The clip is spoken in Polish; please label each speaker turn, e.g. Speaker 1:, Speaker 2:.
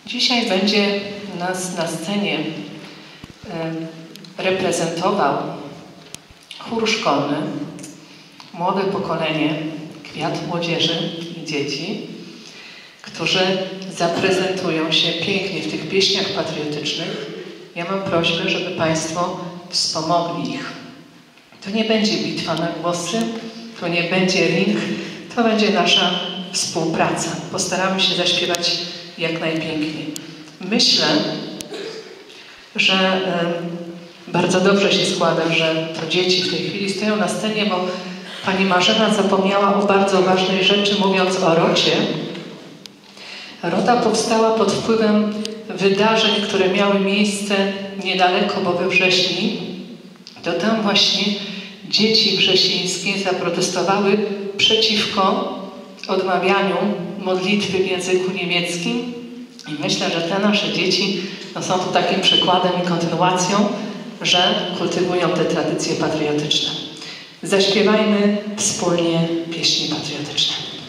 Speaker 1: Dzisiaj będzie nas na scenie reprezentował chór szkolny, młode pokolenie, kwiat młodzieży i dzieci, którzy zaprezentują się pięknie w tych pieśniach patriotycznych. Ja mam prośbę, żeby Państwo wspomogli ich. To nie będzie bitwa na głosy, to nie będzie ring, to będzie nasza współpraca. Postaramy się zaśpiewać jak najpiękniej. Myślę, że bardzo dobrze się składa, że to dzieci w tej chwili stoją na scenie, bo pani Marzena zapomniała o bardzo ważnej rzeczy, mówiąc o Rocie. Rota powstała pod wpływem wydarzeń, które miały miejsce niedaleko, bo we wrześni. To tam właśnie dzieci wrzesińskie zaprotestowały przeciwko odmawianiu modlitwy w języku niemieckim. I myślę, że te nasze dzieci są tu takim przykładem i kontynuacją, że kultywują te tradycje patriotyczne. Zaśpiewajmy wspólnie pieśni patriotyczne.